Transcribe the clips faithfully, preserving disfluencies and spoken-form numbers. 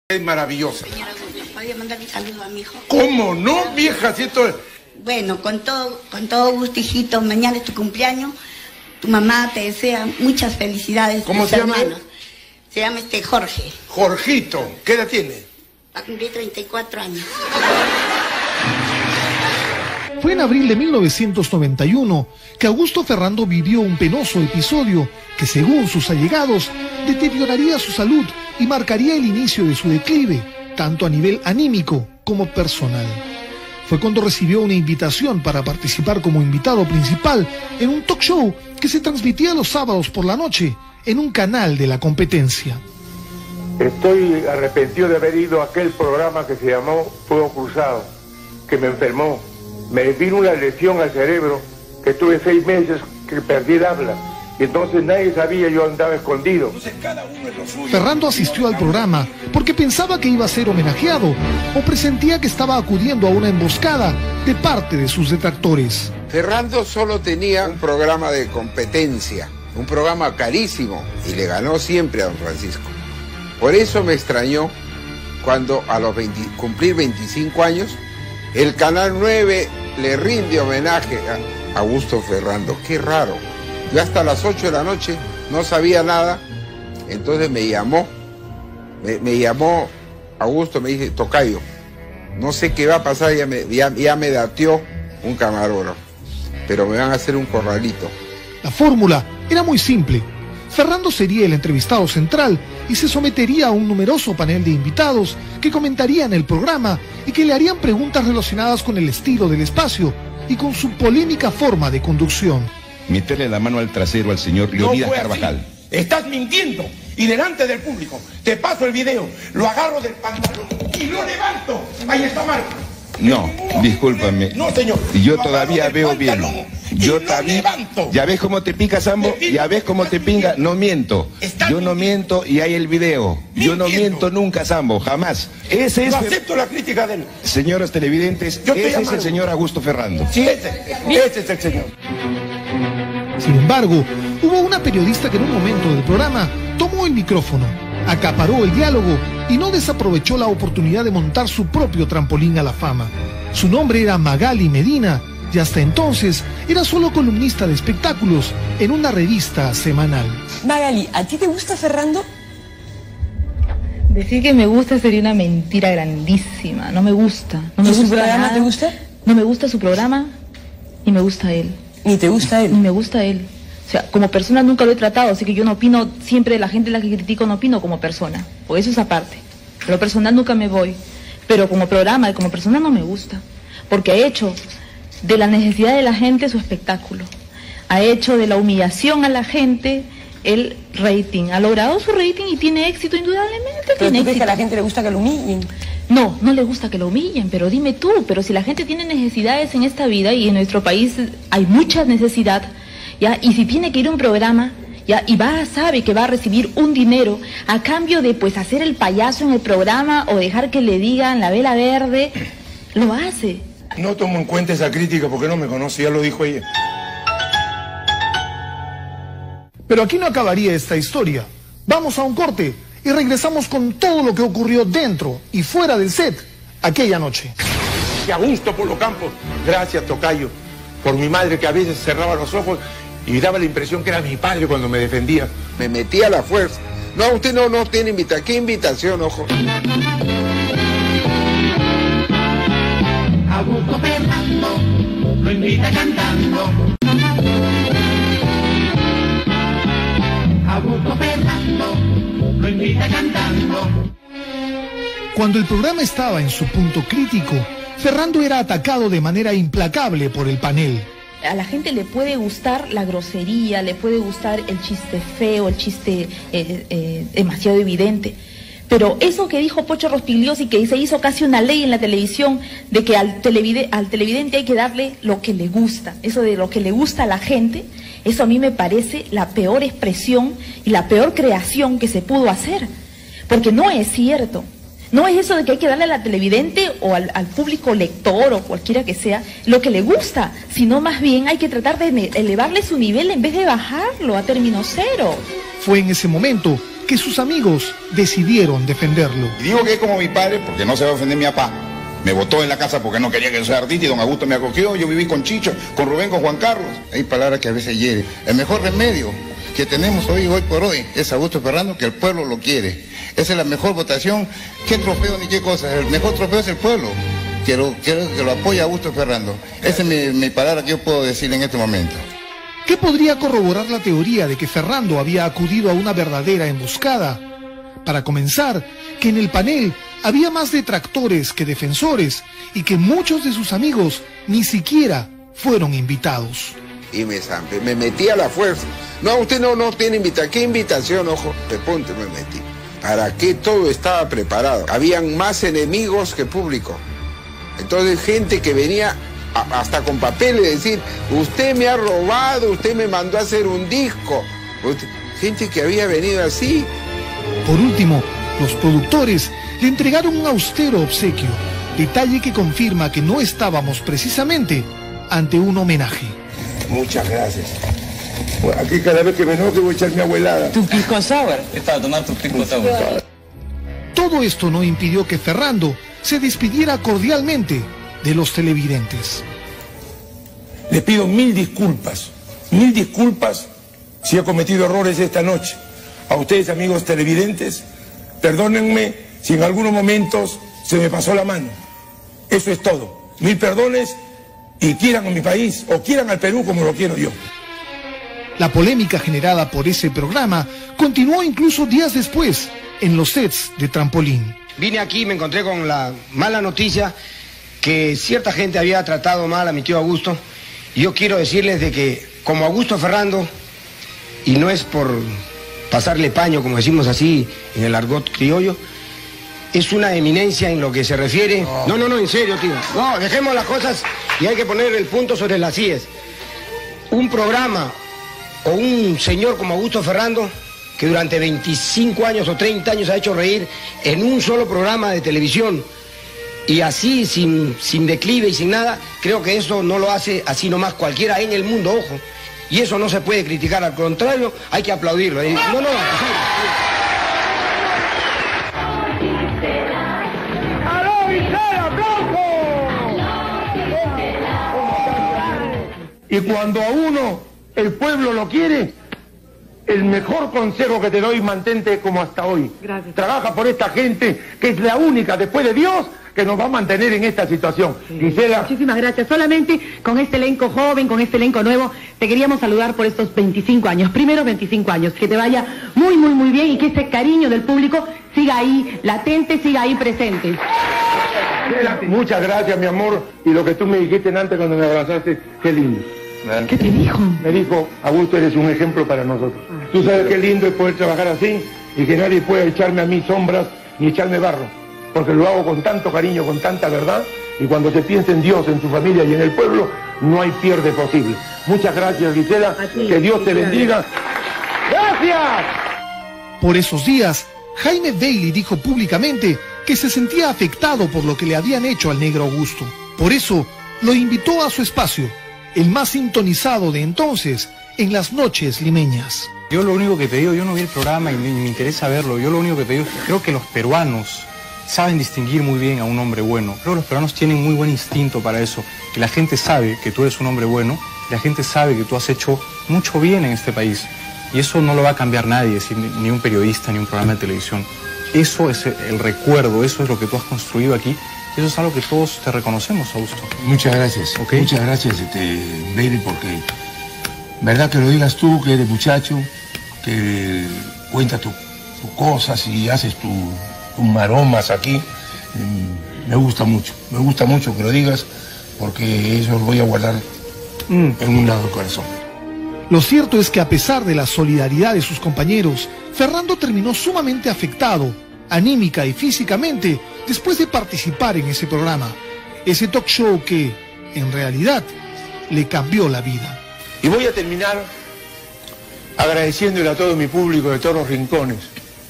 Es maravillosa. Señora, ¿podría mandar un saludo a mi hijo? ¿Cómo no, vieja? Si esto es... Bueno, con todo, con todo gusto, hijito. Mañana es tu cumpleaños. Tu mamá te desea muchas felicidades. ¿Cómo se llama? Hermanos. Se llama este Jorge. Jorgito. ¿Qué edad tiene? Va a cumplir treinta y cuatro años. Fue en abril de mil novecientos noventa y uno que Augusto Ferrando vivió un penoso episodio que, según sus allegados, deterioraría su salud y marcaría el inicio de su declive, tanto a nivel anímico como personal. Fue cuando recibió una invitación para participar como invitado principal en un talk show que se transmitía los sábados por la noche en un canal de la competencia. Estoy arrepentido de haber ido a aquel programa que se llamó Fuego Cruzado, que me enfermó. Me vino una lesión al cerebro, que tuve seis meses que perdí el habla. Y entonces nadie sabía, yo andaba escondido. Ferrando asistió al programa porque pensaba que iba a ser homenajeado o presentía que estaba acudiendo a una emboscada de parte de sus detractores. Ferrando solo tenía un programa de competencia, un programa carísimo, y le ganó siempre a don Francisco. Por eso me extrañó cuando a los veinte, cumplir veinticinco años, el Canal nueve le rinde homenaje a Augusto Ferrando. Qué raro. Yo hasta las ocho de la noche no sabía nada, entonces me llamó, me, me llamó Augusto, me dice, tocayo, no sé qué va a pasar, ya me, ya, ya me dateó un camarógrafo, pero me van a hacer un corralito. La fórmula era muy simple. Ferrando sería el entrevistado central y se sometería a un numeroso panel de invitados que comentarían el programa y que le harían preguntas relacionadas con el estilo del espacio y con su polémica forma de conducción. Meterle la mano al trasero al señor Leonidas no Carvajal. Así. Estás mintiendo. Y delante del público, te paso el video, lo agarro del pantalón y lo levanto. Ahí está Marco. No, discúlpame. No, señor. Yo todavía veo bien. Yo también. ¿Ya ves cómo te pica, Sambo? ¿Ya ves cómo te pinga? No miento. Yo no miento y hay el video. Yo no miento nunca, Sambo, jamás. Ese es. No acepto la crítica de él. Señores televidentes, ese es el señor Augusto Ferrando. Sí, ese. Ese es el señor. Sin embargo, hubo una periodista que en un momento del programa tomó el micrófono, acaparó el diálogo y no desaprovechó la oportunidad de montar su propio trampolín a la fama. Su nombre era Magali Medina y hasta entonces era solo columnista de espectáculos en una revista semanal. Magali, ¿a ti te gusta Ferrando? Decir que me gusta sería una mentira grandísima. No me gusta. No me ¿Y su gusta programa nada. te gusta? No me gusta su programa ni me gusta él. ¿Ni te gusta él? Ni me gusta él. O sea, como persona nunca lo he tratado, así que yo no opino, siempre la gente a la que critico no opino como persona. O eso es aparte. Lo personal nunca me voy. Pero como programa y como persona no me gusta. Porque ha hecho de la necesidad de la gente su espectáculo. Ha hecho de la humillación a la gente el rating. Ha logrado su rating y tiene éxito indudablemente. ¿Pero tiene tú crees éxito. que a la gente le gusta que lo humillen? No, no le gusta que lo humillen, pero dime tú, pero si la gente tiene necesidades en esta vida y en nuestro país hay mucha necesidad, ¿ya? Y si tiene que ir a un programa, ¿ya? Y va, sabe que va a recibir un dinero a cambio de pues hacer el payaso en el programa o dejar que le digan la vela verde, lo hace. No tomo en cuenta esa crítica porque no me conoce, ya lo dijo ella. Pero aquí no acabaría esta historia. Vamos a un corte y regresamos con todo lo que ocurrió dentro y fuera del set aquella noche. Y Augusto por los campos. Gracias, tocayo, por mi madre que a veces cerraba los ojos y daba la impresión que era mi padre cuando me defendía. Me metí a la fuerza. No, usted no, no tiene invitación. ¿Qué invitación, ojo? Augusto Ferrando lo invita cantando. Augusto Ferrando lo invita cantando. Cuando el programa estaba en su punto crítico, Ferrando era atacado de manera implacable por el panel. A la gente le puede gustar la grosería, le puede gustar el chiste feo, el chiste eh, eh, demasiado evidente. Pero eso que dijo Pocho Rospigliosi, que se hizo casi una ley en la televisión, de que al, televide, al televidente hay que darle lo que le gusta, eso de lo que le gusta a la gente, eso a mí me parece la peor expresión y la peor creación que se pudo hacer. Porque no es cierto. No es eso de que hay que darle al televidente o al, al público lector o cualquiera que sea lo que le gusta, sino más bien hay que tratar de elevarle su nivel en vez de bajarlo a término cero. Fue en ese momento que sus amigos decidieron defenderlo. Y digo que es como mi padre porque no se va a ofender mi papá. Me botó en la casa porque no quería que yo sea artista y don Augusto me acogió. Yo viví con Chicho, con Rubén, con Juan Carlos. Hay palabras que a veces hieren. El mejor remedio que tenemos hoy, hoy por hoy, es Augusto Ferrando, que el pueblo lo quiere. Esa es la mejor votación. ¿Qué trofeo ni qué cosa? El mejor trofeo es el pueblo, que lo, que, que lo apoya Augusto Ferrando. Esa es mi, mi palabra que yo puedo decir en este momento. ¿Qué podría corroborar la teoría de que Ferrando había acudido a una verdadera emboscada? Para comenzar, que en el panel había más detractores que defensores y que muchos de sus amigos ni siquiera fueron invitados. Y me zampé, me metí a la fuerza. No, usted no, no tiene invitación. ¿Qué invitación, ojo? De punto me metí. ¿Para qué todo estaba preparado? Habían más enemigos que público. Entonces, gente que venía a, hasta con papeles, decir, usted me ha robado, usted me mandó a hacer un disco. Usted, gente que había venido así. Por último, los productores le entregaron un austero obsequio, detalle que confirma que no estábamos precisamente ante un homenaje. Muchas gracias. Bueno, aquí cada vez que me enoje voy a echar mi abuelada. Tu pisco sour. Es para tomar tu pisco sour. Todo esto no impidió que Ferrando se despidiera cordialmente de los televidentes. Les pido mil disculpas, mil disculpas si he cometido errores esta noche. A ustedes, amigos televidentes, perdónenme si en algunos momentos se me pasó la mano. Eso es todo. Mil perdones y quieran a mi país o quieran al Perú como lo quiero yo. La polémica generada por ese programa continuó incluso días después en los sets de Trampolín. Vine aquí y me encontré con la mala noticia que cierta gente había tratado mal a mi tío Augusto. Y yo quiero decirles de que como Augusto Ferrando, y no es por pasarle paño, como decimos así en el argot criollo, es una eminencia en lo que se refiere... No, no, no, no en serio, tío. No, dejemos las cosas y hay que poner el punto sobre las íes. Un programa o un señor como Augusto Ferrando, que durante veinticinco años o treinta años ha hecho reír en un solo programa de televisión, y así, sin, sin declive y sin nada, creo que eso no lo hace así nomás cualquiera en el mundo, ojo. Y eso no se puede criticar, al contrario, hay que aplaudirlo. No, no, Y cuando a uno el pueblo lo quiere, el mejor consejo que te doy, mantente como hasta hoy. Gracias. Trabaja por esta gente que es la única, después de Dios, que nos va a mantener en esta situación. Sí. Gisela. Muchísimas gracias. Solamente con este elenco joven, con este elenco nuevo, te queríamos saludar por estos veinticinco años, primeros veinticinco años. Que te vaya muy, muy, muy bien y que ese cariño del público siga ahí latente, siga ahí presente. Gisela, muchas gracias, mi amor. Y lo que tú me dijiste antes cuando me abrazaste, qué lindo. ¿Qué te dijo? Me dijo, Augusto, eres un ejemplo para nosotros. Tú sabes qué lindo es poder trabajar así y que nadie pueda echarme a mí sombras ni echarme barro, porque lo hago con tanto cariño, con tanta verdad, y cuando se piensa en Dios, en su familia y en el pueblo, no hay pierde posible. Muchas gracias, Gisela, que Dios te bendiga. ¡Gracias! Por esos días, Jaime Bailey dijo públicamente que se sentía afectado por lo que le habían hecho al negro Augusto. Por eso, lo invitó a su espacio, el más sintonizado de entonces, en las noches limeñas. Yo lo único que te digo, yo no vi el programa y me, me interesa verlo, yo lo único que te digo, creo que los peruanos saben distinguir muy bien a un hombre bueno. Creo que los peruanos tienen muy buen instinto para eso, que la gente sabe que tú eres un hombre bueno, la gente sabe que tú has hecho mucho bien en este país, y eso no lo va a cambiar nadie, ni un periodista, ni un programa de televisión. Eso es el recuerdo, eso es lo que tú has construido aquí. Eso es algo que todos te reconocemos, Augusto. Muchas gracias. Okay. Muchas gracias, este, Bailey, porque verdad que lo digas tú, que eres muchacho, que cuentas tus tu cosas y haces tus tu maromas aquí. Me gusta mucho, me gusta mucho que lo digas, porque eso lo voy a guardar mm. en un lado del corazón. Lo cierto es que a pesar de la solidaridad de sus compañeros, Ferrando terminó sumamente afectado, anímica y físicamente, después de participar en ese programa, ese talk show que, en realidad, le cambió la vida. Y voy a terminar agradeciéndole a todo mi público de todos los rincones.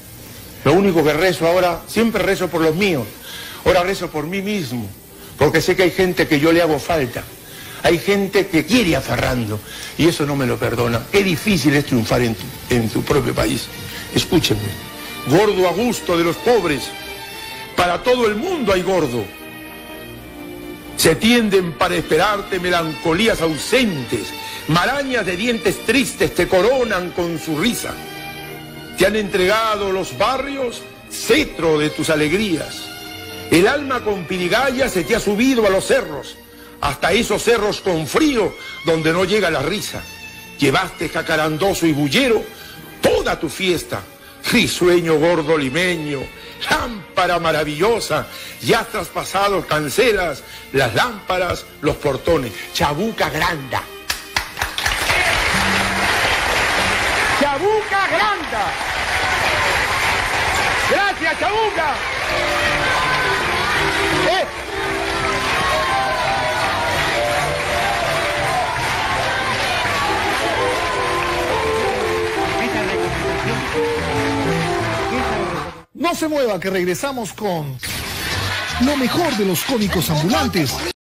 Lo único que rezo ahora, siempre rezo por los míos, ahora rezo por mí mismo, porque sé que hay gente que yo le hago falta. Hay gente que quiere a Ferrando y eso no me lo perdona. Qué difícil es triunfar en tu, en tu propio país. Escúchenme. Gordo a gusto de los pobres. Para todo el mundo hay gordo. Se tienden para esperarte melancolías ausentes. Marañas de dientes tristes te coronan con su risa. Te han entregado los barrios cetro de tus alegrías. El alma con pirigaya se te ha subido a los cerros, hasta esos cerros con frío donde no llega la risa. Llevaste jacarandoso y bullero toda tu fiesta. Risueño gordo limeño, lámpara maravillosa, ya has traspasado cancelas, las lámparas, los portones. Chabuca granda. Chabuca granda. Gracias, Chabuca. ¿Eh? No se mueva, que regresamos con lo mejor de los cómicos ambulantes.